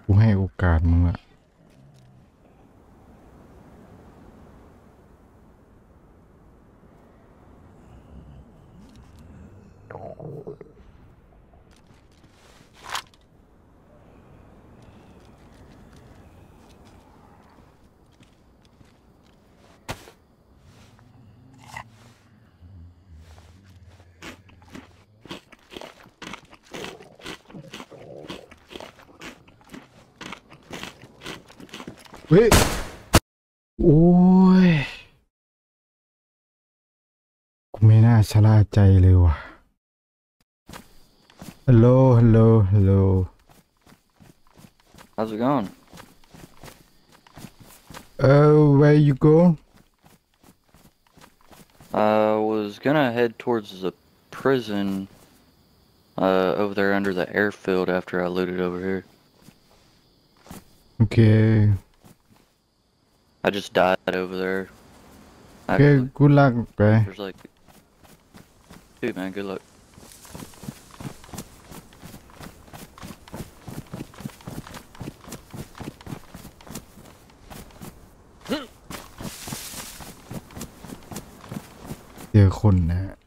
กูให้โอกาสมึงละเฮ้ยโอ้ยกูไม่น่าชะล่าใจเลยว่ะฮัลโหลฮัลโหลฮัลโหล How's it going? Where you go? I was gonna head towards the prison over there under the airfield after I looted over here. Okay. I just died over there. Okay, Actually, good luck, bye. there's like, dude, man, good luck. เจอคนนะ